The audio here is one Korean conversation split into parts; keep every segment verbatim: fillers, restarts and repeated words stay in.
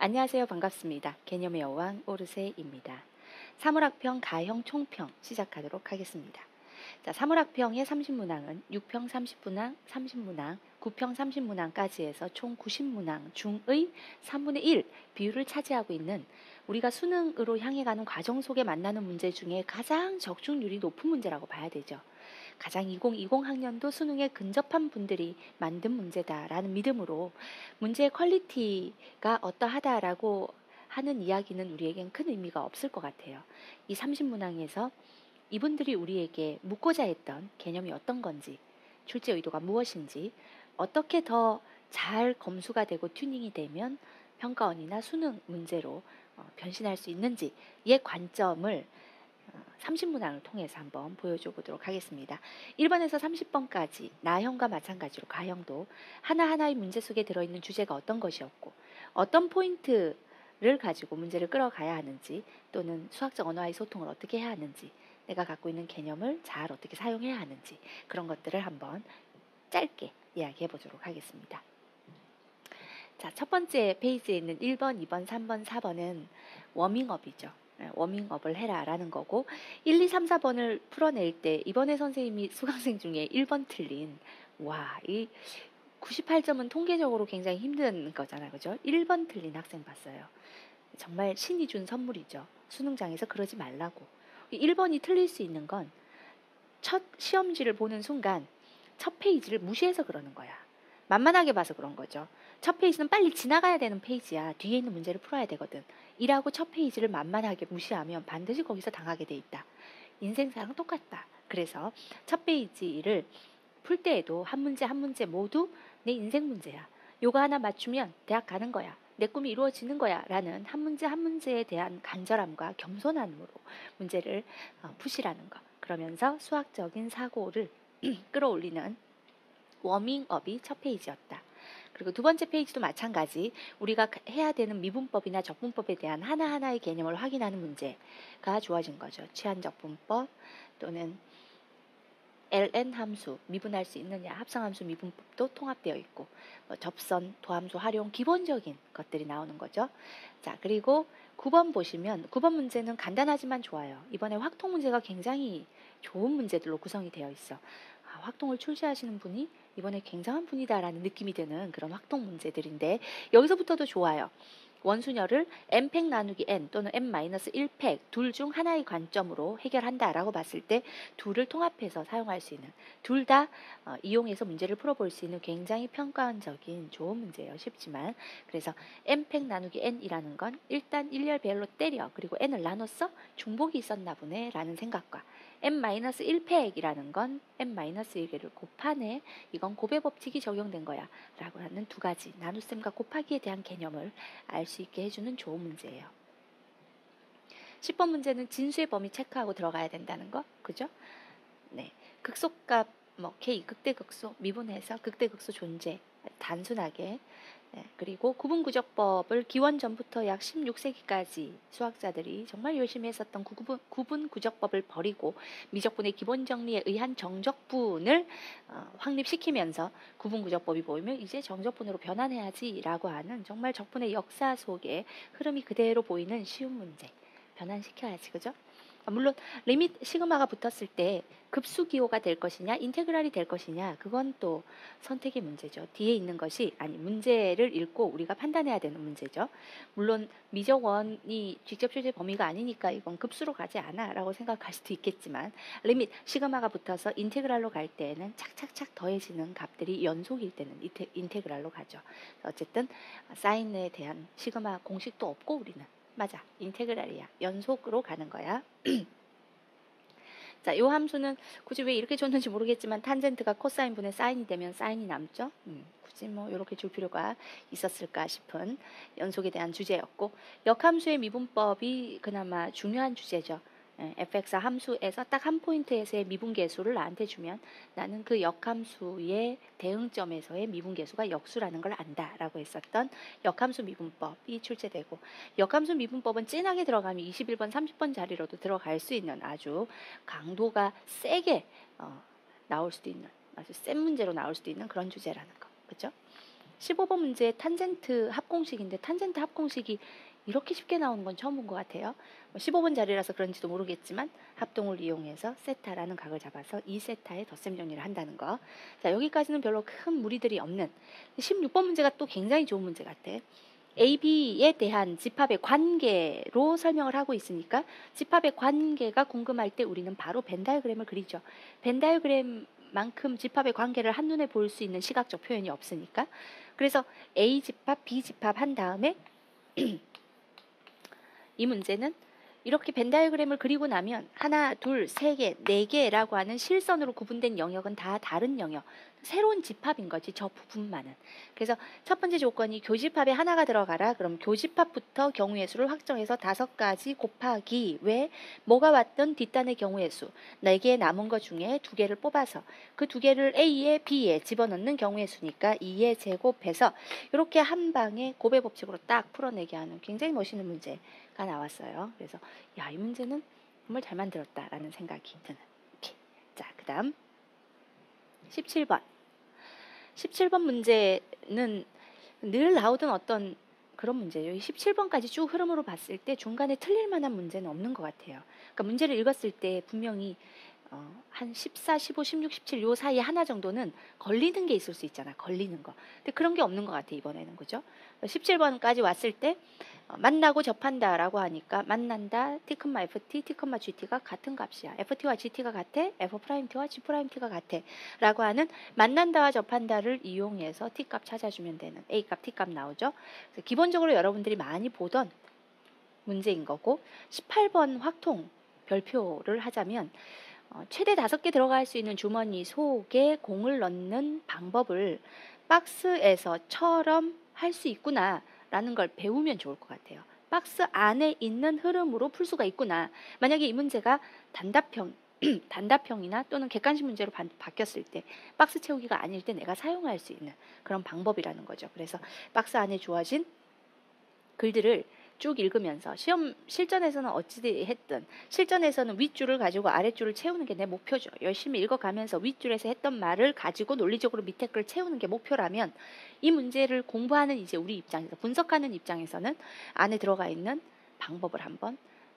안녕하세요. 반갑습니다. 개념의 여왕 오르세입니다. 사물학평 가형 총평 시작하도록 하겠습니다. 자, 사물학평의 삼십 문항은 육 평 삼십 문항, 삼십 문항, 구 평 삼십 문항까지 해서 총 구십 문항 중의 삼분의 일 비율을 차지하고 있는 우리가 수능으로 향해 가는 과정 속에 만나는 문제 중에 가장 적중률이 높은 문제라고 봐야 되죠. 가장 이천이십 학년도 수능에 근접한 분들이 만든 문제다라는 믿음으로 문제의 퀄리티가 어떠하다라고 하는 이야기는 우리에겐 큰 의미가 없을 것 같아요. 이 삼십 문항에서 이분들이 우리에게 묻고자 했던 개념이 어떤 건지, 출제 의도가 무엇인지, 어떻게 더 잘 검수가 되고 튜닝이 되면 평가원이나 수능 문제로 어, 변신할 수 있는지의 관점을 삼십 문항을 통해서 한번 보여줘 보도록 하겠습니다. 일 번에서 삼십 번까지 나형과 마찬가지로 가형도 하나하나의 문제 속에 들어있는 주제가 어떤 것이었고 어떤 포인트를 가지고 문제를 끌어가야 하는지 또는 수학적 언어와의 소통을 어떻게 해야 하는지 내가 갖고 있는 개념을 잘 어떻게 사용해야 하는지 그런 것들을 한번 짧게 이야기해 보도록 하겠습니다. 자, 첫 번째 페이지에 있는 일 번, 이 번, 삼 번, 사 번은 워밍업이죠. 워밍업을 해라 라는 거고 일, 이, 삼, 사 번을 풀어낼 때 이번에 선생님이 수강생 중에 일 번 틀린 와, 이 구십팔 점은 통계적으로 굉장히 힘든 거잖아요. 그죠? 일 번 틀린 학생 봤어요. 정말 신이 준 선물이죠. 수능장에서 그러지 말라고. 일 번이 틀릴 수 있는 건 첫 시험지를 보는 순간 첫 페이지를 무시해서 그러는 거야. 만만하게 봐서 그런 거죠. 첫 페이지는 빨리 지나가야 되는 페이지야. 뒤에 있는 문제를 풀어야 되거든. 이라고 첫 페이지를 만만하게 무시하면 반드시 거기서 당하게 돼 있다. 인생사랑 똑같다. 그래서 첫 페이지를 풀 때에도 한 문제 한 문제 모두 내 인생 문제야. 요거 하나 맞추면 대학 가는 거야. 내 꿈이 이루어지는 거야. 라는 한 문제 한 문제에 대한 간절함과 겸손함으로 문제를 푸시라는 거. 그러면서 수학적인 사고를 끌어올리는 워밍업이 첫 페이지였다. 그리고 두 번째 페이지도 마찬가지 우리가 해야 되는 미분법이나 적분법에 대한 하나하나의 개념을 확인하는 문제가 주어진 거죠. 취한적분법 또는 엘엔 함수 미분할 수 있느냐 합성함수 미분법도 통합되어 있고 뭐 접선, 도함수 활용 기본적인 것들이 나오는 거죠. 자, 그리고 구 번 보시면 구 번 문제는 간단하지만 좋아요. 이번에 확통 문제가 굉장히 좋은 문제들로 구성이 되어 있어. 아, 확통을 출시하시는 분이 이번에 굉장한 분이다라는 느낌이 드는 그런 확통 문제들인데 여기서부터도 좋아요. 원순열을 n팩 나누기 n 또는 n 마이너스 일 팩 둘 중 하나의 관점으로 해결한다라고 봤을 때 둘을 통합해서 사용할 수 있는 둘 다 어, 이용해서 문제를 풀어볼 수 있는 굉장히 평가원적인 좋은 문제예요. 쉽지만 그래서 n팩 나누기 n이라는 건 일단 일렬배열로 때려 그리고 n을 나눴어? 중복이 있었나 보네 라는 생각과 n 마이너스 일 팩이라는 건 n 마이너스 일 개를 곱하네 이건 곱의 법칙이 적용된 거야 라고 하는 두 가지 나눗셈과 곱하기에 대한 개념을 알 수 있게 해주는 좋은 문제예요. 십 번 문제는 진수의 범위 체크하고 들어가야 된다는 거 그죠? 네, 극소값 뭐 k 극대극소 미분해서 극대극소 존재 단순하게 네, 그리고 구분구적법을 기원 전부터 약 십육 세기까지 수학자들이 정말 열심히 했었던 구분, 구분구적법을 버리고 미적분의 기본 정리에 의한 정적분을 어, 확립시키면서 구분구적법이 보이면 이제 정적분으로 변환해야지 라고 하는 정말 적분의 역사 속에 흐름이 그대로 보이는 쉬운 문제 변환시켜야지 그죠? 물론 리밋 시그마가 붙었을 때 급수기호가 될 것이냐 인테그랄이 될 것이냐 그건 또 선택의 문제죠. 뒤에 있는 것이 아니 문제를 읽고 우리가 판단해야 되는 문제죠. 물론 미적원이 직접 출제 범위가 아니니까 이건 급수로 가지 않아 라고 생각할 수도 있겠지만 리밋 시그마가 붙어서 인테그랄로 갈 때에는 착착착 더해지는 값들이 연속일 때는 인테, 인테그랄로 가죠. 어쨌든 사인에 대한 시그마 공식도 없고 우리는 맞아 인테그랄이야 연속으로 가는 거야. 자, 요 함수는 굳이 왜 이렇게 줬는지 모르겠지만 탄젠트가 코사인 분의 사인이 되면 사인이 남죠. 음, 굳이 뭐 이렇게 줄 필요가 있었을까 싶은 연속에 대한 주제였고 역함수의 미분법이 그나마 중요한 주제죠. 예, 에프엑스 함수에서 딱 한 포인트에서의 미분계수를 나한테 주면 나는 그 역함수의 대응점에서의 미분계수가 역수라는 걸 안다라고 했었던 역함수 미분법이 출제되고 역함수 미분법은 진하게 들어가면 이십일 번, 삼십 번 자리로도 들어갈 수 있는 아주 강도가 세게 어, 나올 수도 있는 아주 센 문제로 나올 수도 있는 그런 주제라는 거. 그죠? 십오 번 문제 탄젠트 합공식인데 탄젠트 합공식이 이렇게 쉽게 나오는 건 처음 본 것 같아요. 뭐 십오 번 자리라서 그런지도 모르겠지만 합동을 이용해서 세타라는 각을 잡아서 이 세타의 덧셈 정리를 한다는 거. 자, 여기까지는 별로 큰 무리들이 없는 십육 번 문제가 또 굉장히 좋은 문제 같아. A, B에 대한 집합의 관계로 설명을 하고 있으니까 집합의 관계가 궁금할 때 우리는 바로 벤 다이어그램을 그리죠. 벤 다이어그램만큼 집합의 관계를 한눈에 볼 수 있는 시각적 표현이 없으니까. 그래서 A 집합, B 집합 한 다음에 이 문제는 이렇게 벤 다이어그램을 그리고 나면 하나, 둘, 세 개, 네 개라고 하는 실선으로 구분된 영역은 다 다른 영역, 새로운 집합인 거지, 저 부분만은. 그래서 첫 번째 조건이 교집합에 하나가 들어가라. 그럼 교집합부터 경우의 수를 확정해서 다섯 가지 곱하기 왜 뭐가 왔던 뒷단의 경우의 수, 네 개 남은 것 중에 두 개를 뽑아서 그 두 개를 A에 B에 집어넣는 경우의 수니까 이에 제곱해서 이렇게 한 방에 곱의 법칙으로 딱 풀어내게 하는 굉장히 멋있는 문제가 나왔어요. 그래서 야, 이 문제는 정말 잘 만들었다라는 생각이 드는. 이렇게. 자, 그 다음 십칠 번. 십칠 번 문제는 늘 나오던 어떤 그런 문제예요. 십칠 번까지 쭉 흐름으로 봤을 때 중간에 틀릴 만한 문제는 없는 것 같아요. 그러니까 문제를 읽었을 때 분명히 어, 한 십사, 십오, 십육, 십칠 요 사이에 하나 정도는 걸리는 게 있을 수 있잖아. 걸리는 거. 근데 그런 게 없는 것 같아, 이번에는. 그죠? 십칠 번까지 왔을 때 어, 만나고 접한다 라고 하니까 만난다, T, Ft, T, Gt가 같은 값이야. Ft와 Gt가 같아, F'T와 G'T가 같아 라고 하는 만난다와 접한다를 이용해서 T값 찾아주면 되는 A값, T값 나오죠. 그래서 기본적으로 여러분들이 많이 보던 문제인 거고, 십팔 번 확통 별표를 하자면 어, 최대 다섯 개 들어갈 수 있는 주머니 속에 공을 넣는 방법을 박스에서처럼 할 수 있구나 라는 걸 배우면 좋을 것 같아요. 박스 안에 있는 흐름으로 풀 수가 있구나. 만약에 이 문제가 단답형, 단답형이나 또는 객관식 문제로 바, 바뀌었을 때 박스 채우기가 아닐 때 내가 사용할 수 있는 그런 방법이라는 거죠. 그래서 박스 안에 주어진 글들을 쭉 읽으면서 시험 실전에서는 어찌 했든 실전에서는 윗줄을 가지고 아랫줄을 채우는 게 내 목표죠. 열심히 읽어가면서 윗줄에서 했던 말을 가지고 논리적으로 밑에 걸 채우는 게 목표라면 이 문제를 공부하는 이제 우리 입장에서 분석하는 입장에서는 안에 들어가 있는 방법을 한번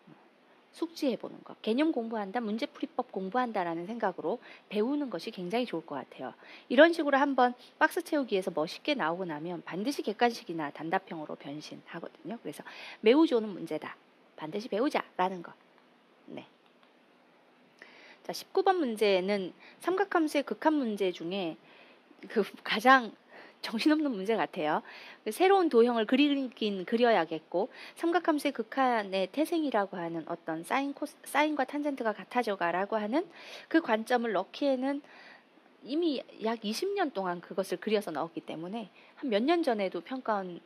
숙지해보는 것, 개념 공부한다, 문제풀이법 공부한다라는 생각으로 배우는 것이 굉장히 좋을 것 같아요. 이런 식으로 한번 박스 채우기에서 멋있게 나오고 나면 반드시 객관식이나 단답형으로 변신하거든요. 그래서 매우 좋은 문제다. 반드시 배우자라는 것. 네. 자, 십구 번 문제는 삼각함수의 극한 문제 중에 그 가장 정신없는 문제 같아요. 새로운 도형을 그리긴 그려야겠고 삼각함수의 극한의 태생이라고 하는 어떤 사인, 코스, 사인과 탄젠트가 같아져가라고 하는 그 관점을 넣기에는 이미 약 이십 년 동안 그것을 그려서 넣었기 때문에 한 몇 년 전에도 평가원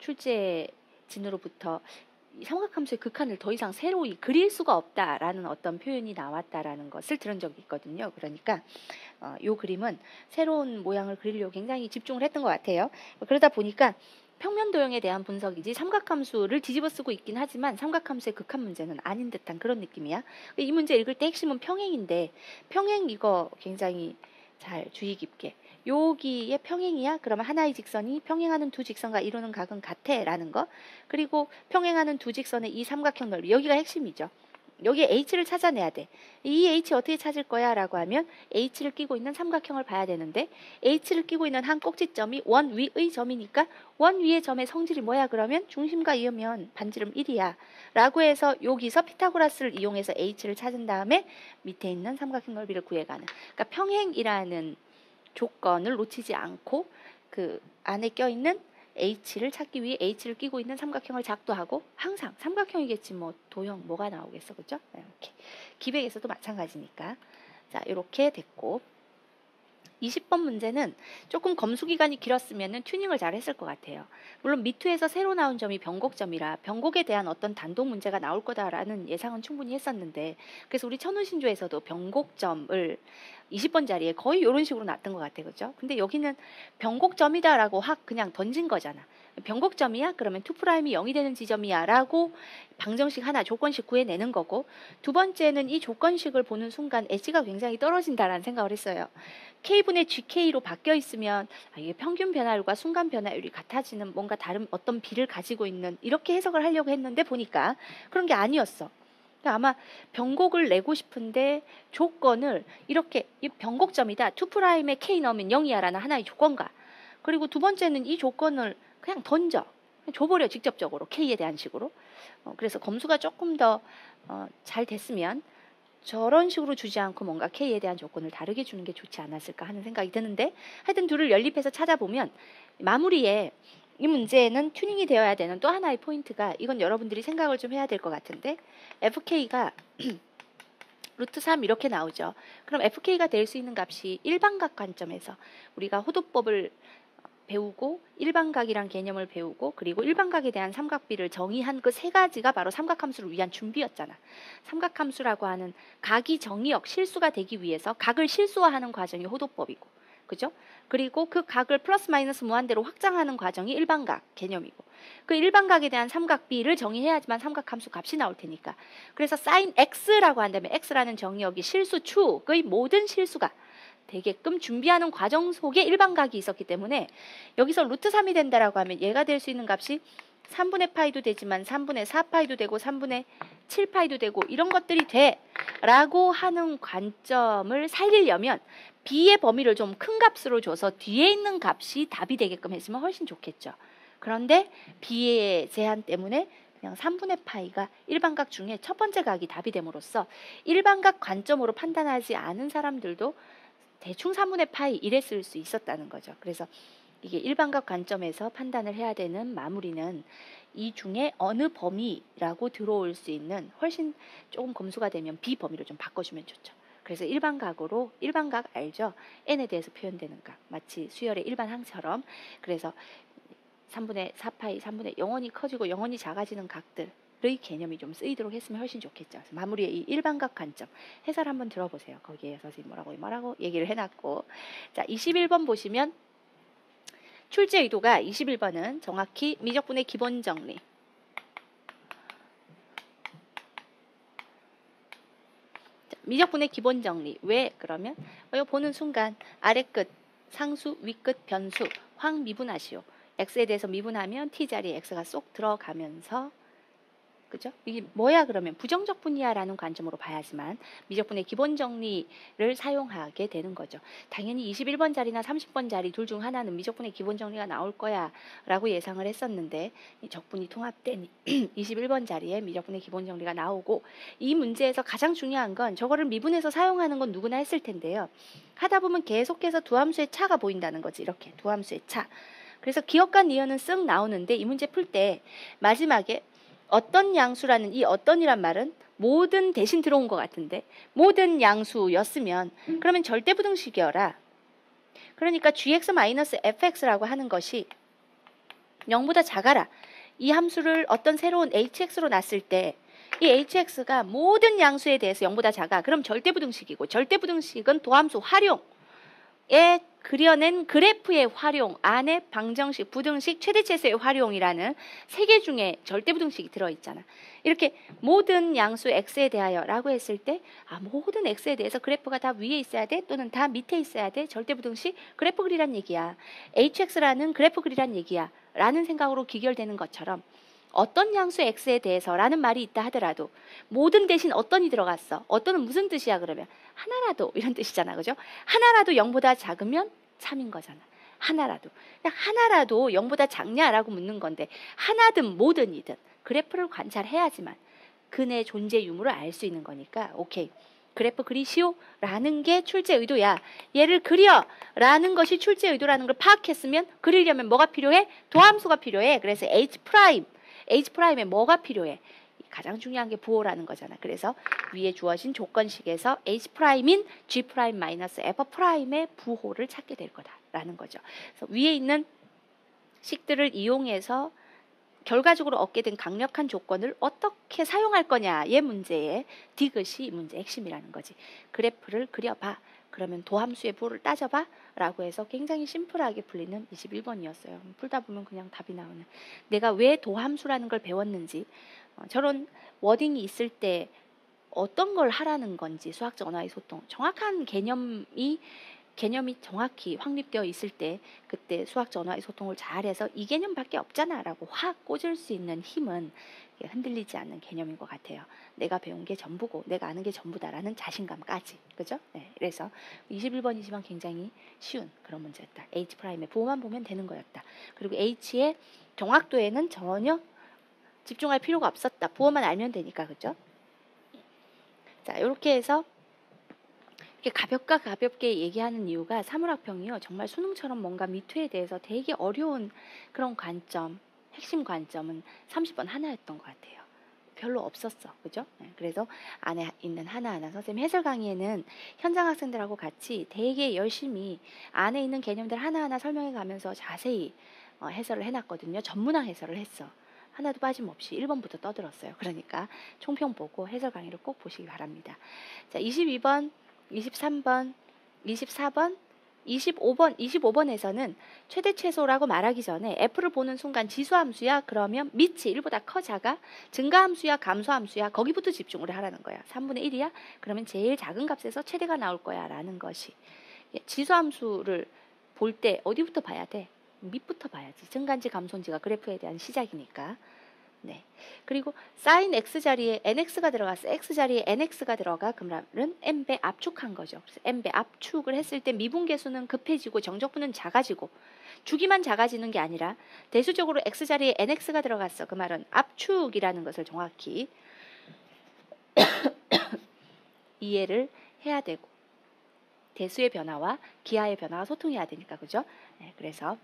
출제진으로부터 삼각함수의 극한을 더 이상 새로이 그릴 수가 없다라는 어떤 표현이 나왔다라는 것을 들은 적이 있거든요. 그러니까 어, 이 그림은 새로운 모양을 그리려고 굉장히 집중을 했던 것 같아요. 그러다 보니까 평면 도형에 대한 분석이지 삼각함수를 뒤집어 쓰고 있긴 하지만 삼각함수의 극한 문제는 아닌 듯한 그런 느낌이야. 이 문제 읽을 때 핵심은 평행인데 평행 이거 굉장히 잘 주의 깊게 여기에 평행이야? 그러면 하나의 직선이 평행하는 두 직선과 이루는 각은 같아 라는 거. 그리고 평행하는 두 직선의 이 삼각형 넓이, 여기가 핵심이죠. 여기에 H를 찾아내야 돼. 이 H 어떻게 찾을 거야? 라고 하면 H를 끼고 있는 삼각형을 봐야 되는데 H를 끼고 있는 한 꼭지점이 원 위의 점이니까 원 위의 점의 성질이 뭐야? 그러면 중심과 이으면 반지름 일이야 라고 해서 여기서 피타고라스를 이용해서 H를 찾은 다음에 밑에 있는 삼각형 넓이를 구해가는, 그러니까 평행이라는 조건을 놓치지 않고 그 안에 껴있는 H를 찾기 위해 H를 끼고 있는 삼각형을 작도하고, 항상 삼각형이겠지 뭐 도형 뭐가 나오겠어, 그죠? 이렇게 기백에서도 마찬가지니까. 자, 이렇게 됐고 이십 번 문제는 조금 검수 기간이 길었으면 튜닝을 잘 했을 것 같아요. 물론 미투에서 새로 나온 점이 변곡점이라 변곡에 대한 어떤 단독 문제가 나올 거다라는 예상은 충분히 했었는데, 그래서 우리 천우신조에서도 변곡점을 이십 번 자리에 거의 이런 식으로 놨던 것 같아요. 그죠? 근데 여기는 변곡점이다라고 확 그냥 던진 거잖아. 변곡점이야? 그러면 투 프라임이 영이 되는 지점이야 라고 방정식 하나 조건식 구해내는 거고, 두 번째는 이 조건식을 보는 순간 엣지가 굉장히 떨어진다라는 생각을 했어요. K분의 지케이로 바뀌어 있으면 아, 이게 평균 변화율과 순간 변화율이 같아지는 뭔가 다른 어떤 비를 가지고 있는, 이렇게 해석을 하려고 했는데 보니까 그런 게 아니었어. 그러니까 아마 변곡을 내고 싶은데 조건을 이렇게, 이 변곡점이다, 투 프라임에 K 넣으면 영이야 라는 하나의 조건과, 그리고 두 번째는 이 조건을 그냥 던져 줘버려 직접적으로 K에 대한 식으로. 어, 그래서 검수가 조금 더 잘 어, 됐으면 저런 식으로 주지 않고 뭔가 K에 대한 조건을 다르게 주는 게 좋지 않았을까 하는 생각이 드는데, 하여튼 둘을 연립해서 찾아보면 마무리에 이 문제에는 튜닝이 되어야 되는 또 하나의 포인트가, 이건 여러분들이 생각을 좀 해야 될 것 같은데, 에프케이가 루트 삼 이렇게 나오죠. 그럼 에프케이가 될 수 있는 값이 일반각 관점에서 우리가 호도법을 배우고 일반각이란 개념을 배우고 그리고 일반각에 대한 삼각비를 정의한 그 세 가지가 바로 삼각함수를 위한 준비였잖아. 삼각함수라고 하는 각이 정의역 실수가 되기 위해서 각을 실수화하는 과정이 호도법이고, 그죠? 그리고 그 각을 플러스 마이너스 무한대로 확장하는 과정이 일반각 개념이고, 그 일반각에 대한 삼각비를 정의해야지만 삼각함수 값이 나올 테니까, 그래서 sin x라고 한다면 x라는 정의역이 실수축의 모든 실수가 되게끔 준비하는 과정 속에 일반각이 있었기 때문에, 여기서 루트 삼이 된다라고 하면 얘가 될 수 있는 값이 삼분의 파이도 되지만 삼분의 사 파이도 되고 삼분의 칠 파이도 되고 이런 것들이 돼 라고 하는 관점을 살리려면 b의 범위를 좀 큰 값으로 줘서 뒤에 있는 값이 답이 되게끔 했으면 훨씬 좋겠죠. 그런데 b의 제한 때문에 그냥 삼분의 파이가 일반각 중에 첫 번째 각이 답이 됨으로써 일반각 관점으로 판단하지 않은 사람들도 대충 삼분의 파이 이랬을 수 있었다는 거죠. 그래서 이게 일반각 관점에서 판단을 해야 되는 마무리는 이 중에 어느 범위라고 들어올 수 있는, 훨씬 조금 검수가 되면 B 범위로 좀 바꿔주면 좋죠. 그래서 일반각으로, 일반각 알죠? n에 대해서 표현되는 각, 마치 수열의 일반 항처럼. 그래서 삼분의 사 파이, 삼분의 영원히 커지고 영원히 작아지는 각들 의 개념이 좀 쓰이도록 했으면 훨씬 좋겠죠. 그래서 마무리에 이 일반각 관점 해설 한번 들어보세요. 거기에 선생님 뭐라고 뭐라고 얘기를 해놨고, 자 이십일 번 보시면 출제 의도가, 이십일 번은 정확히 미적분의 기본 정리, 자, 미적분의 기본 정리 왜 그러면 이거 보는 순간 아래 끝 상수 위 끝 변수 확 미분하시오. x에 대해서 미분하면 t 자리에 x가 쏙 들어가면서, 그죠? 이게 뭐야 그러면 부정적 분이야라는 관점으로 봐야지만 미적분의 기본 정리를 사용하게 되는 거죠. 당연히 이십일 번 자리나 삼십 번 자리 둘 중 하나는 미적분의 기본 정리가 나올 거야 라고 예상을 했었는데, 이 적분이 통합된 이십일 번 자리에 미적분의 기본 정리가 나오고, 이 문제에서 가장 중요한 건 저거를 미분해서 사용하는 건 누구나 했을 텐데요. 하다 보면 계속해서 두 함수의 차가 보인다는 거지. 이렇게 두 함수의 차. 그래서 기억과 니은은 쓱 나오는데 이 문제 풀 때 마지막에 어떤 양수라는 이 어떤이란 말은 모든 대신 들어온 것 같은데, 모든 양수였으면 그러면 절대부등식이어라. 그러니까 gx-fx라고 하는 것이 영보다 작아라. 이 함수를 어떤 새로운 hx로 놨을 때 이 hx가 모든 양수에 대해서 영보다 작아. 그럼 절대부등식이고, 절대부등식은 도함수 활용에 그려낸 그래프의 활용 안에 방정식, 부등식, 최대체수의 활용이라는 세 개 중에 절대부등식이 들어있잖아. 이렇게 모든 양수 x에 대하여 라고 했을 때, 아, 모든 x에 대해서 그래프가 다 위에 있어야 돼? 또는 다 밑에 있어야 돼? 절대부등식 그래프 그리란 얘기야. hx라는 그래프 그리란 얘기야. 라는 생각으로 기결되는 것처럼, 어떤 양수 x에 대해서 라는 말이 있다 하더라도 모든 대신 어떤이 들어갔어. 어떤은 무슨 뜻이야 그러면? 하나라도 이런 뜻이잖아. 그죠? 하나라도 영보다 작으면 참인 거잖아. 하나라도. 그냥 하나라도 영보다 작냐라고 묻는 건데, 하나든 뭐든이든 그래프를 관찰해야지만 그네 존재 유무를 알 수 있는 거니까, 오케이. 그래프 그리시오 라는 게 출제 의도야. 얘를 그려 라는 것이 출제 의도라는 걸 파악했으면 그리려면 뭐가 필요해? 도함수가 필요해. 그래서 H 프라임, H 프라임에 뭐가 필요해? 가장 중요한 게 부호라는 거잖아. 그래서 위에 주어진 조건식에서 H 프라임인 G 프라임 마이너스 F 프라임의 부호를 찾게 될 거다라는 거죠. 그래서 위에 있는 식들을 이용해서 결과적으로 얻게 된 강력한 조건을 어떻게 사용할 거냐의 문제에 디귿이 이 문제의 핵심이라는 거지. 그래프를 그려봐. 그러면 도함수의 부호를 따져봐 라고 해서 굉장히 심플하게 풀리는 이십일 번이었어요. 풀다 보면 그냥 답이 나오는. 내가 왜 도함수라는 걸 배웠는지, 어, 저런 워딩이 있을 때 어떤 걸 하라는 건지, 수학적 언어의 소통, 정확한 개념이 개념이 정확히 확립되어 있을 때 그때 수학적 언어의 소통을 잘해서 이 개념밖에 없잖아 라고 확 꽂을 수 있는 힘은 흔들리지 않는 개념인 것 같아요. 내가 배운 게 전부고 내가 아는 게 전부다라는 자신감까지. 그죠? 네, 그래서 이십일 번이지만 굉장히 쉬운 그런 문제였다. H'의 부호만 보면 되는 거였다. 그리고 H의 정확도에는 전혀 집중할 필요가 없었다. 부호만 알면 되니까. 그죠? 자, 이렇게 해서 이렇게 가볍게 가볍게 얘기하는 이유가 사물학평이요. 정말 수능처럼 뭔가 미투에 대해서 되게 어려운 그런 관점, 핵심 관점은 삼십 번 하나였던 것 같아요. 별로 없었어. 그죠? 네, 그래서 안에 있는 하나하나 선생님 해설 강의에는 현장 학생들하고 같이 되게 열심히 안에 있는 개념들 하나하나 설명해 가면서 자세히 어, 해설을 해놨거든요. 전문화 해설을 했어. 하나도 빠짐없이 일 번부터 떠들었어요. 그러니까 총평 보고 해설 강의를 꼭 보시기 바랍니다. 자, 이십이 번, 이십삼 번, 이십사 번, 이십오 번, 이십오 번에서는 최대 최소라고 말하기 전에 F를 보는 순간 지수함수야? 그러면 밑이 일보다 커 작아? 증가함수야? 감소함수야? 거기부터 집중을 하라는 거야. 삼분의 일이야? 그러면 제일 작은 값에서 최대가 나올 거야 라는 것이. 지수함수를 볼 때 어디부터 봐야 돼? 밑부터 봐야지. 증가인지 감소인지가 그래프에 대한 시작이니까. 네. 그리고 sin x 자리에 nx가 들어갔어. x 자리에 nx가 들어가. 그러면 n배 압축한 거죠. 그래서 n배 압축을 했을 때 미분계수는 급해지고 정적분은 작아지고 주기만 작아지는 게 아니라 대수적으로 x 자리에 nx가 들어갔어. 그 말은 압축이라는 것을 정확히 이해를 해야 되고 대수의 변화와 기하의 변화가 소통해야 되니까. 그죠? 네, 그래서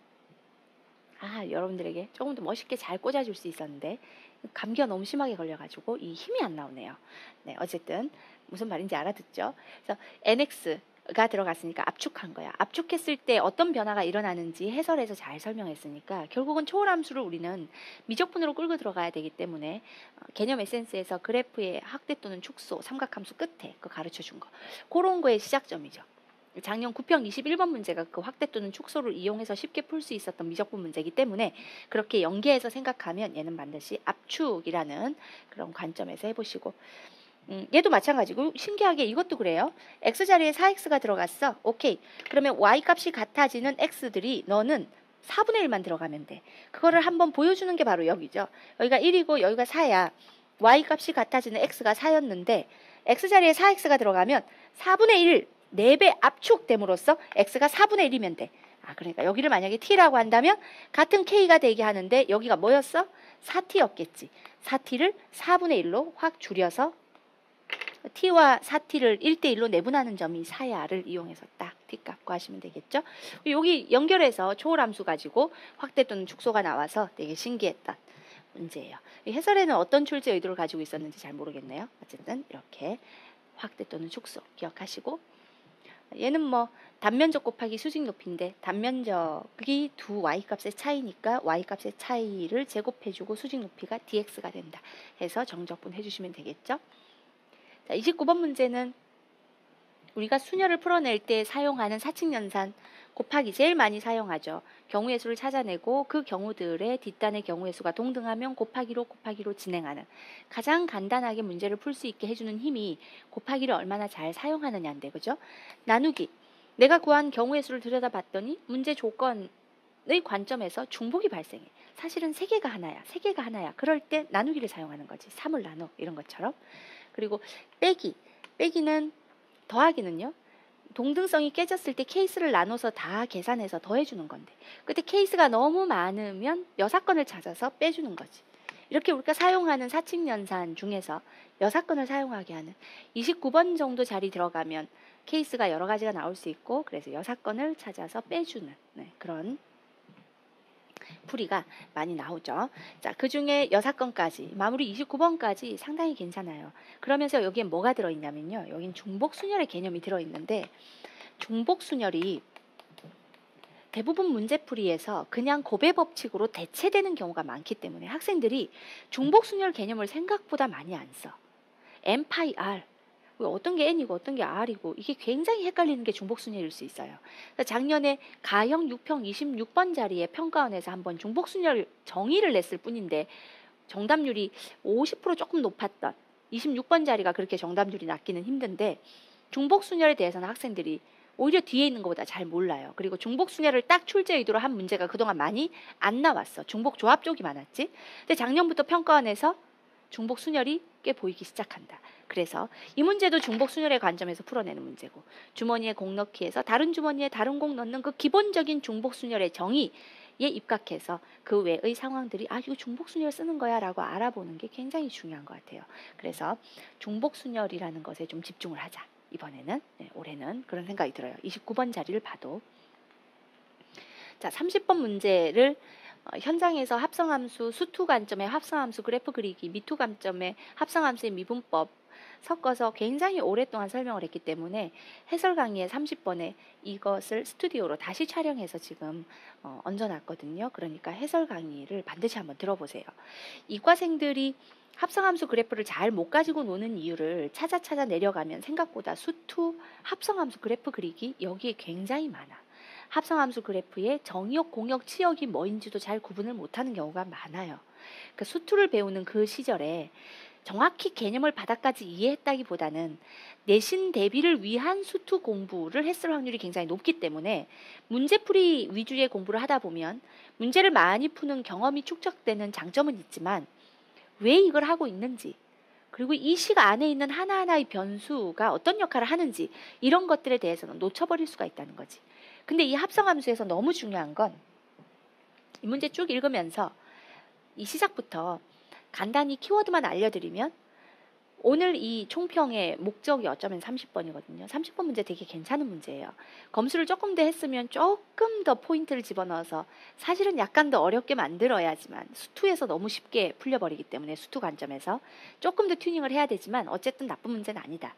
아, 여러분들에게 조금 더 멋있게 잘 꽂아줄 수 있었는데 감기가 너무 심하게 걸려가지고 이 힘이 안 나오네요. 네, 어쨌든 무슨 말인지 알아듣죠? 그래서 nx가 들어갔으니까 압축한 거야. 압축했을 때 어떤 변화가 일어나는지 해설해서 잘 설명했으니까 결국은 초월함수를 우리는 미적분으로 끌고 들어가야 되기 때문에 개념 에센스에서 그래프의 확대 또는 축소, 삼각함수 끝에 그 가르쳐 준 거. 그런 거의 시작점이죠. 작년 구평 이십일 번 문제가 그 확대 또는 축소를 이용해서 쉽게 풀 수 있었던 미적분 문제이기 때문에 그렇게 연계해서 생각하면 얘는 반드시 압축이라는 그런 관점에서 해보시고 음, 얘도 마찬가지고 신기하게 이것도 그래요. x자리에 사 엑스가 들어갔어. 오케이. 그러면 y값이 같아지는 x들이 너는 사분의 일만 들어가면 돼. 그거를 한번 보여주는 게 바로 여기죠. 여기가 일이고 여기가 사야. y값이 같아지는 x가 사였는데 x자리에 사 엑스가 들어가면 사분의 일 네 배 압축됨으로써 x가 사분의 일이면 돼. 아, 그러니까 여기를 만약에 t라고 한다면 같은 k가 되게 하는데 여기가 뭐였어? 사 티였겠지. 사 티를 사분의 일로 확 줄여서 t와 사 티를 일 대 일로 내분하는 점이 사야를 이용해서 딱 t값 구하시면 되겠죠. 여기 연결해서 초월함수 가지고 확대 또는 축소가 나와서 되게 신기했던 문제예요. 해설에는 어떤 출제 의도를 가지고 있었는지 잘 모르겠네요. 어쨌든 이렇게 확대 또는 축소 기억하시고 얘는 뭐 단면적 곱하기 수직 높이인데 단면적이 두 y값의 차이니까 y값의 차이를 제곱해주고 수직 높이가 dx가 된다. 해서 정적분 해주시면 되겠죠. 자, 이십구 번 문제는 우리가 수녀를 풀어낼 때 사용하는 사칙연산 곱하기 제일 많이 사용하죠. 경우의 수를 찾아내고 그 경우들의 뒷단의 경우의 수가 동등하면 곱하기로 곱하기로 진행하는 가장 간단하게 문제를 풀 수 있게 해주는 힘이 곱하기를 얼마나 잘 사용하느냐인데 그죠? 나누기. 내가 구한 경우의 수를 들여다봤더니 문제 조건의 관점에서 중복이 발생해. 사실은 세 개가 하나야. 세 개가 하나야. 그럴 때 나누기를 사용하는 거지. 삼을 나눠 이런 것처럼. 그리고 빼기. 빼기는 더하기는요. 동등성이 깨졌을 때 케이스를 나눠서 다 계산해서 더해주는 건데 그때 케이스가 너무 많으면 여사건을 찾아서 빼주는 거지. 이렇게 우리가 사용하는 사칙연산 중에서 여사건을 사용하게 하는 이십구 번 정도 자리 들어가면 케이스가 여러 가지가 나올 수 있고 그래서 여사건을 찾아서 빼주는 네, 그런 풀이가 많이 나오죠. 자, 그 중에 여사건까지 마무리 이십구 번까지 상당히 괜찮아요. 그러면서 여기에 뭐가 들어있냐면요. 여긴 중복순열의 개념이 들어있는데 중복순열이 대부분 문제풀이에서 그냥 곱의 법칙으로 대체되는 경우가 많기 때문에 학생들이 중복순열 개념을 생각보다 많이 안 써. M 파이 R 왜 어떤 게 n이고 어떤 게 r이고 이게 굉장히 헷갈리는 게 중복순열일 수 있어요. 그래서 작년에 가형 육 평 이십육 번 자리에 평가원에서 한번 중복순열 정의를 냈을 뿐인데 정답률이 오십 퍼센트 조금 높았던 이십육 번 자리가 그렇게 정답률이 낮기는 힘든데 중복순열에 대해서는 학생들이 오히려 뒤에 있는 것보다 잘 몰라요. 그리고 중복순열을 딱 출제 의도로 한 문제가 그동안 많이 안 나왔어. 중복조합 쪽이 많았지. 근데 작년부터 평가원에서 중복순열이 꽤 보이기 시작한다. 그래서 이 문제도 중복순열의 관점에서 풀어내는 문제고 주머니에 공 넣기에서 다른 주머니에 다른 공 넣는 그 기본적인 중복순열의 정의에 입각해서 그 외의 상황들이 아 이거 중복순열 쓰는 거야 라고 알아보는 게 굉장히 중요한 것 같아요. 그래서 중복순열이라는 것에 좀 집중을 하자. 이번에는 네, 올해는 그런 생각이 들어요. 이십구 번 자리를 봐도 자 삼십 번 문제를 어, 현장에서 합성함수 수투 관점의 합성함수 그래프 그리기 미투 관점의 합성함수의 미분법 섞어서 굉장히 오랫동안 설명을 했기 때문에 해설 강의에 삼십 번에 이것을 스튜디오로 다시 촬영해서 지금 어, 얹어놨거든요. 그러니까 해설 강의를 반드시 한번 들어보세요. 이과생들이 합성함수 그래프를 잘 못 가지고 노는 이유를 찾아 찾아 내려가면 생각보다 수투 합성함수 그래프 그리기 여기에 굉장히 많아. 합성함수 그래프의 정의역, 공역, 치역이 뭐인지도 잘 구분을 못하는 경우가 많아요. 그 수투를 배우는 그 시절에 정확히 개념을 바닥까지 이해했다기보다는 내신 대비를 위한 수투 공부를 했을 확률이 굉장히 높기 때문에 문제풀이 위주의 공부를 하다 보면 문제를 많이 푸는 경험이 축적되는 장점은 있지만 왜 이걸 하고 있는지 그리고 이 식 안에 있는 하나하나의 변수가 어떤 역할을 하는지 이런 것들에 대해서는 놓쳐버릴 수가 있다는 거지. 근데 이 합성함수에서 너무 중요한 건 이 문제 쭉 읽으면서 이 시작부터 간단히 키워드만 알려드리면 오늘 이 총평의 목적이 어쩌면 삼십 번이거든요. 삼십 번 문제 되게 괜찮은 문제예요. 검수를 조금 더 했으면 조금 더 포인트를 집어넣어서 사실은 약간 더 어렵게 만들어야지만 수투에서 너무 쉽게 풀려버리기 때문에 수투 관점에서 조금 더 튜닝을 해야 되지만 어쨌든 나쁜 문제는 아니다.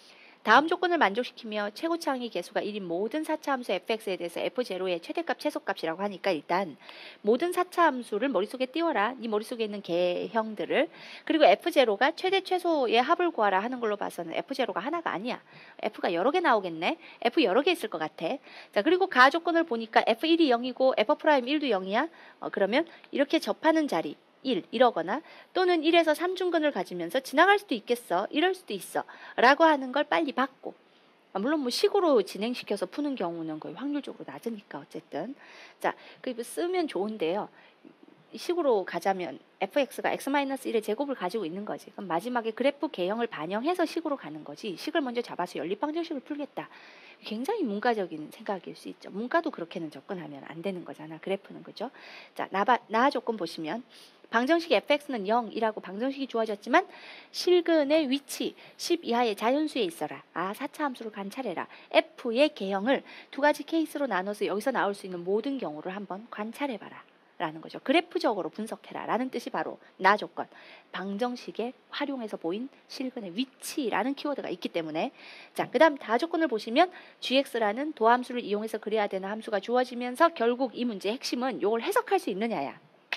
다음 조건을 만족시키며 최고차항의 개수가 일인 모든 사 차 함수 fx에 대해서 에프 제로의 최대값 최소값이라고 하니까 일단 모든 사 차 함수를 머릿속에 띄워라. 네 머릿속에 있는 개형들을. 그리고 에프 제로가 최대 최소의 합을 구하라 하는 걸로 봐서는 에프 제로가 하나가 아니야. F가 여러 개 나오겠네. F 여러 개 있을 것 같아. 자 그리고 가 조건을 보니까 에프 일이 영이고 F 프라임 일도 영이야. 어, 그러면 이렇게 접하는 자리 일 이러거나 또는 일에서 삼중근을 가지면서 지나갈 수도 있겠어. 이럴 수도 있어. 라고 하는 걸 빨리 받고 아, 물론 뭐 식으로 진행시켜서 푸는 경우는 거의 확률적으로 낮으니까 어쨌든 자 그리고 쓰면 좋은데요. 식으로 가자면 fx가 x-일의 제곱을 가지고 있는 거지. 그럼 마지막에 그래프 개형을 반영해서 식으로 가는 거지. 식을 먼저 잡아서 연립방정식을 풀겠다. 굉장히 문과적인 생각일 수 있죠. 문과도 그렇게는 접근하면 안 되는 거잖아. 그래프는 그죠? 자, 나바, 나 조건 보시면 방정식 fx는 영이라고 방정식이 주어졌지만 실근의 위치 십 이하의 자연수에 있어라. 아, 사 차 함수를 관찰해라. f의 개형을 두 가지 케이스로 나눠서 여기서 나올 수 있는 모든 경우를 한번 관찰해봐라. 라는 거죠. 그래프적으로 분석해라 라는 뜻이 바로 나 조건 방정식에 활용해서 보인 실근의 위치라는 키워드가 있기 때문에 자 그 다음 다 조건을 보시면 gx라는 도함수를 이용해서 그려야 되는 함수가 주어지면서 결국 이 문제의 핵심은 이걸 해석할 수 있느냐야.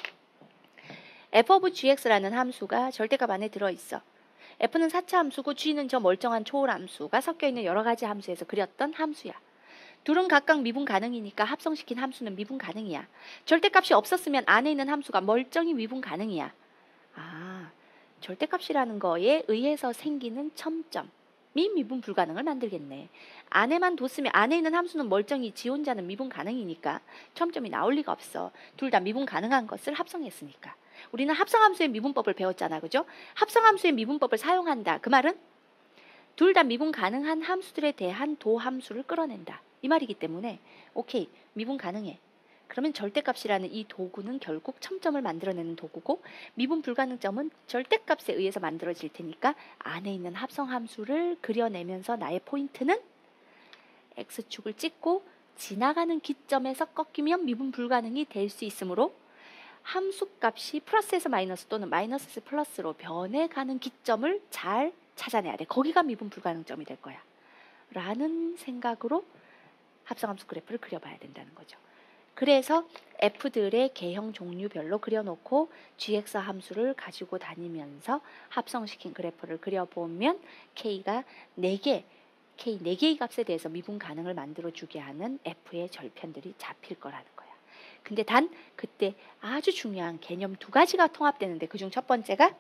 f of gx라는 함수가 절대값 안에 들어있어. f는 사 차 함수고 g는 저 멀쩡한 초월함수가 섞여있는 여러 가지 함수에서 그렸던 함수야. 둘은 각각 미분 가능이니까 합성시킨 함수는 미분 가능이야. 절대값이 없었으면 안에 있는 함수가 멀쩡히 미분 가능이야. 아, 절대값이라는 거에 의해서 생기는 첨점이 미분 불가능을 만들겠네. 안에만 뒀으면 안에 있는 함수는 멀쩡히 지 혼자는 미분 가능이니까 첨점이 나올 리가 없어. 둘 다 미분 가능한 것을 합성했으니까. 우리는 합성함수의 미분법을 배웠잖아. 그죠? 합성함수의 미분법을 사용한다. 그 말은 둘 다 미분 가능한 함수들에 대한 도함수를 끌어낸다. 이 말이기 때문에 오케이 미분 가능해. 그러면 절대값이라는 이 도구는 결국 첨점을 만들어내는 도구고 미분 불가능점은 절대값에 의해서 만들어질 테니까 안에 있는 합성함수를 그려내면서 나의 포인트는 x축을 찍고 지나가는 기점에서 꺾이면 미분 불가능이 될 수 있으므로 함수값이 플러스에서 마이너스 또는 마이너스에서 플러스로 변해가는 기점을 잘 찾아내야 돼. 거기가 미분 불가능점이 될 거야. 라는 생각으로 합성함수 그래프를 그려봐야 된다는 거죠. 그래서 F들의 개형 종류별로 그려놓고 지엑스 함수를 가지고 다니면서 합성시킨 그래프를 그려보면 K가 네 개, K 네 개의 값에 대해서 미분 가능을 만들어주게 하는 F의 절편들이 잡힐 거라는 거야. 근데 단 그때 아주 중요한 개념 두 가지가 통합되는데 그중 첫 번째가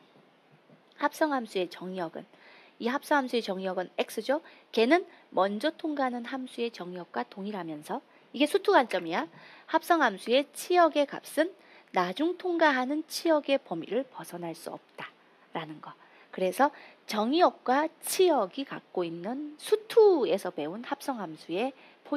합성함수의 정의역은, 이 합성함수의 정의역은 x죠. 걔는 먼저 통과하는 함수의 정의역과 동일하면서, 이게 수투 관점이야. 합성함수의 치역의 값은 나중 통과하는 치역의 범위를 벗어날 수 없다라는 거. 그래서 정의역과 치역이 갖고 있는 수투에서 배운 합성함수의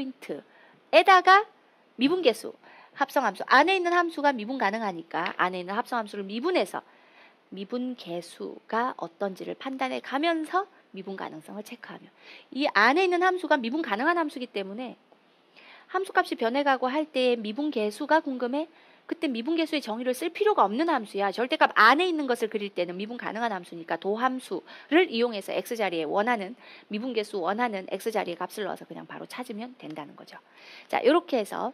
포인트에다가 미분계수, 합성함수 안에 있는 함수가 미분 가능하니까 안에 있는 합성함수를 미분해서 미분 계수가 어떤지를 판단해 가면서 미분 가능성을 체크하며, 이 안에 있는 함수가 미분 가능한 함수이기 때문에 함수값이 변해가고 할 때 미분 계수가 궁금해? 그때 미분 계수의 정의를 쓸 필요가 없는 함수야. 절대값 안에 있는 것을 그릴 때는 미분 가능한 함수니까 도함수를 이용해서 x자리에 원하는 미분 계수 원하는 x자리에 값을 넣어서 그냥 바로 찾으면 된다는 거죠. 자, 이렇게 해서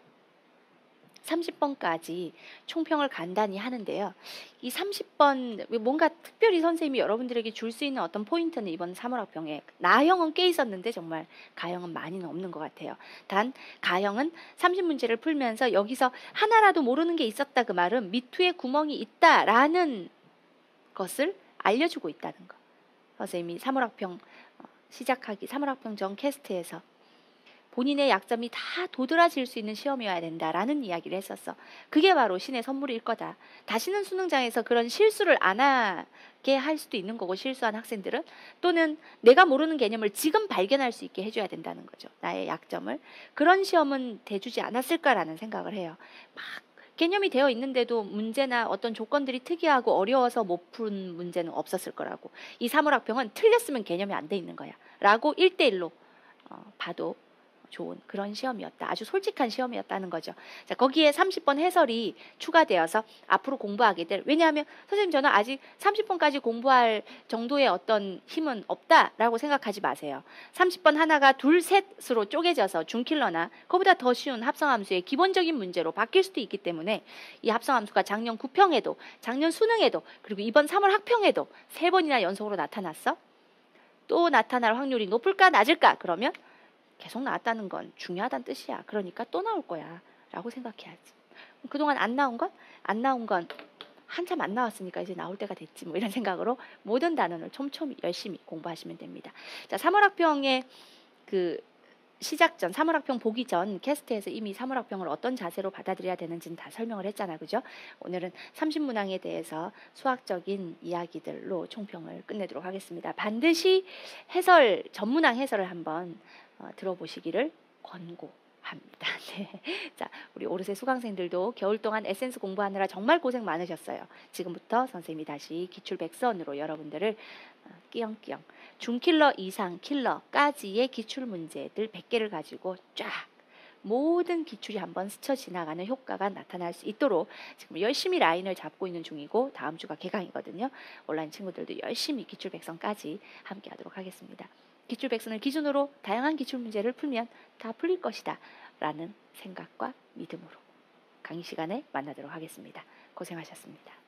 삼십 번까지 총평을 간단히 하는데요. 이 삼십 번 뭔가 특별히 선생님이 여러분들에게 줄 수 있는 어떤 포인트는 이번 사물학평에 나형은 꽤 있었는데 정말 가형은 많이는 없는 것 같아요. 단 가형은 삼십 문제를 풀면서 여기서 하나라도 모르는 게 있었다, 그 말은 미투에 구멍이 있다라는 것을 알려주고 있다는 거. 선생님이 사물학평 시작하기 사물학평 전 캐스트에서 본인의 약점이 다 도드라질 수 있는 시험이어야 된다라는 이야기를 했었어. 그게 바로 신의 선물일 거다. 다시는 수능장에서 그런 실수를 안 하게 할 수도 있는 거고, 실수한 학생들은, 또는 내가 모르는 개념을 지금 발견할 수 있게 해줘야 된다는 거죠. 나의 약점을. 그런 시험은 대주지 않았을까라는 생각을 해요. 막 개념이 되어 있는데도 문제나 어떤 조건들이 특이하고 어려워서 못 푼 문제는 없었을 거라고. 이 사물학평은 틀렸으면 개념이 안 돼 있는 거야 라고 일 대일로 어, 봐도 좋은 그런 시험이었다. 아주 솔직한 시험이었다는 거죠. 자, 거기에 삼십 번 해설이 추가되어서 앞으로 공부하게 될, 왜냐하면 선생님 저는 아직 삼십 번까지 공부할 정도의 어떤 힘은 없다라고 생각하지 마세요. 삼십 번 하나가 둘, 셋으로 쪼개져서 준킬러나 그보다 더 쉬운 합성함수의 기본적인 문제로 바뀔 수도 있기 때문에 이 합성함수가 작년 구평에도, 작년 수능에도, 그리고 이번 삼월 학평에도 세 번이나 연속으로 나타났어. 또 나타날 확률이 높을까 낮을까? 그러면 계속 나왔다는 건 중요하다는 뜻이야. 그러니까 또 나올 거야 라고 생각해야지. 그동안 안 나온 건? 안 나온 건 한참 안 나왔으니까 이제 나올 때가 됐지 뭐 이런 생각으로 모든 단원을 촘촘히 열심히 공부하시면 됩니다. 자, 사물학평의 그 시작 전, 사물학평 보기 전 캐스트에서 이미 사물학평을 어떤 자세로 받아들여야 되는지는 다 설명을 했잖아, 그죠? 오늘은 삼십 문항에 대해서 수학적인 이야기들로 총평을 끝내도록 하겠습니다. 반드시 해설, 전문항 해설을 한번 어, 들어보시기를 권고합니다. 네. 자, 우리 오르세 수강생들도 겨울 동안 에센스 공부하느라 정말 고생 많으셨어요. 지금부터 선생님이 다시 기출백선으로 여러분들을 어, 끼영끼영 준킬러 이상 킬러까지의 기출 문제들 백 개를 가지고 쫙 모든 기출이 한번 스쳐 지나가는 효과가 나타날 수 있도록 지금 열심히 라인을 잡고 있는 중이고, 다음 주가 개강이거든요. 온라인 친구들도 열심히 기출백선까지 함께 하도록 하겠습니다. 기출백선을 기준으로 다양한 기출문제를 풀면 다 풀릴 것이다 라는 생각과 믿음으로 강의 시간에 만나도록 하겠습니다. 고생하셨습니다.